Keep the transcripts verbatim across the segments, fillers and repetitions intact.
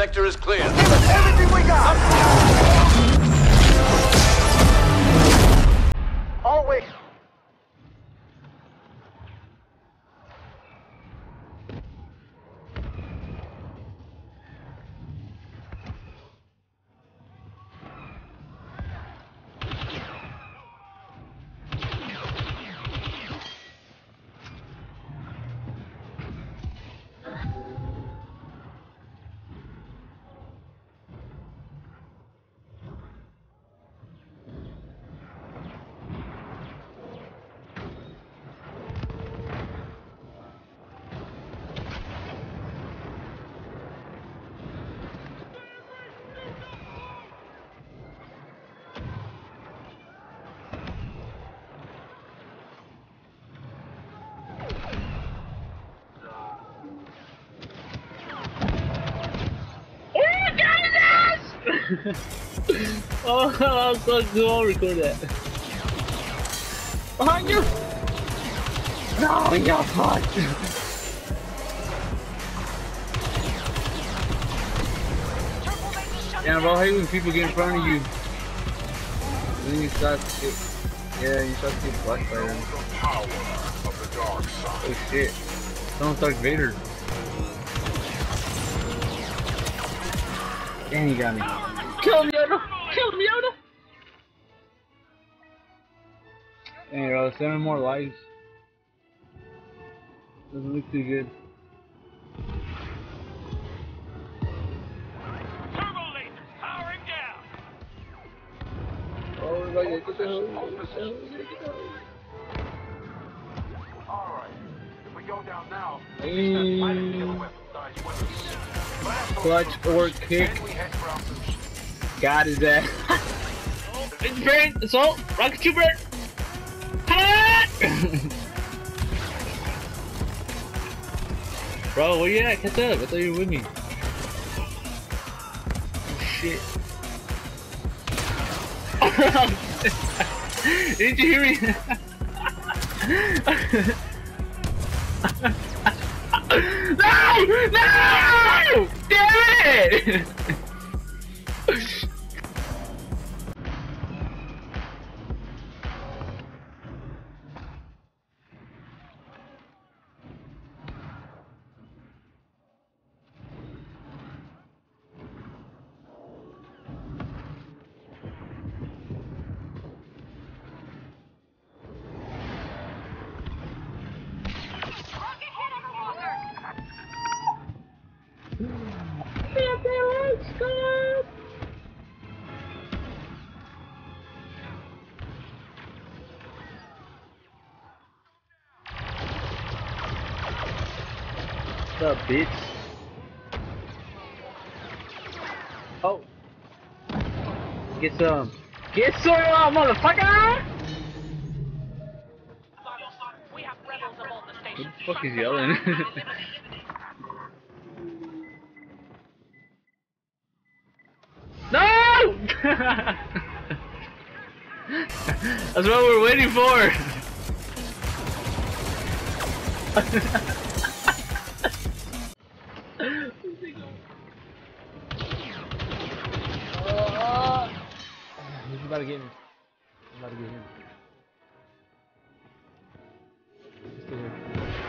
Sector is clear. Give us everything we got! Always. Oh, I'm so cool. I'll record that. Behind you! No, you're hot! Yeah, bro, I hate when people get in front of you. And then you start to get, yeah, you start to get blocked by them. Oh shit. Someone's Darth Vader. Damn, he got me. Kill him, Yoda! Kill him, Yoda! Hey, bro, seven more lives. Doesn't look too good. Turbo lasers powering down. Oh, everybody, get the hell, get the hell, get the hell. Alright. If we go down now, Hey. Clutch or kick. Got his ass. It's Brain, assault, rocket trooper! Bro, where you at? Catch up, I thought you were with me. Oh shit. Didn't you hear me? No! No! Damn it! What's up, bitch? Oh. Get some. Get some, uh, motherfucker! We have rebels aboard the Who station. the fuck is yelling? No! That's what we're waiting for! uh, he's about to get me. He's about to get him. He's still here.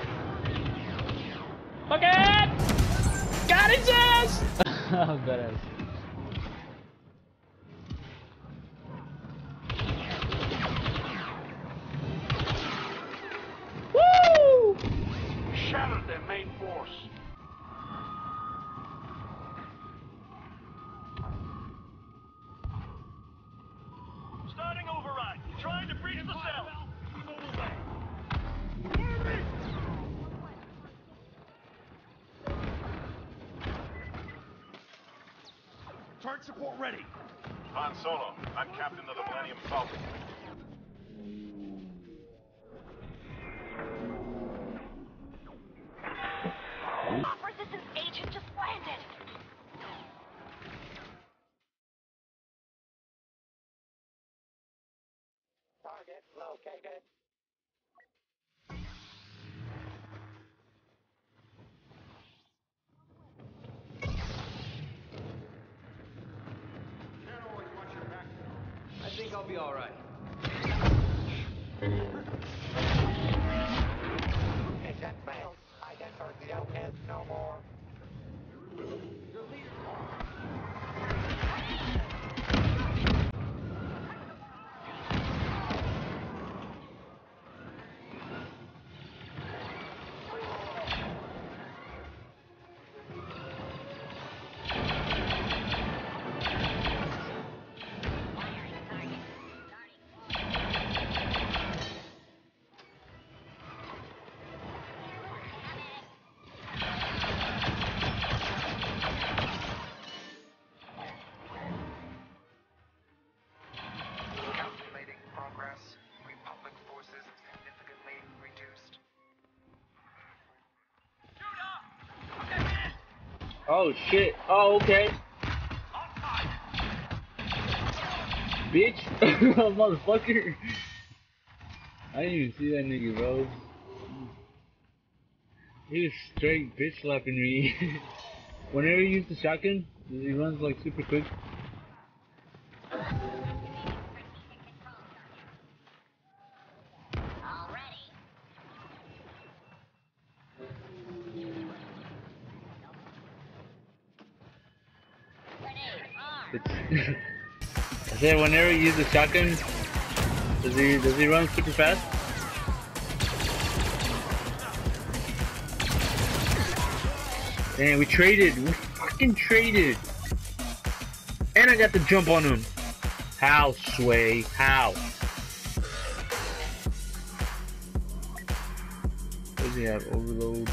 Fuck it! Got his ass! Badass. Woo! shattered their main force. Starting override. Trying to breach the cell. Turret support ready. Han Solo, I'm captain of the Millennium Falcon. Resistance agent just landed. Target located. I'll be alright. Mission failed. I can hurt the outcast no more. Calculating progress. Republic forces significantly reduced. Oh shit. Oh okay. Bitch. Motherfucker. I didn't even see that nigga, bro. He was straight bitch slapping me. Whenever he uses the shotgun, he runs like super quick. It's I said whenever he uses the shotgun, does he does he run super fast? Damn, we traded. We fucking traded. And I got the jump on him. How, Sway? How? Does he have overload?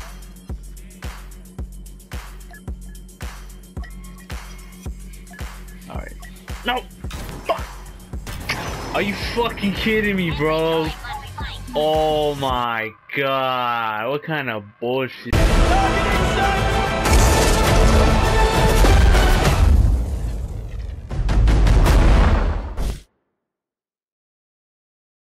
Alright. No! Fuck! Are you fucking kidding me, bro? Oh my god. What kind of bullshit?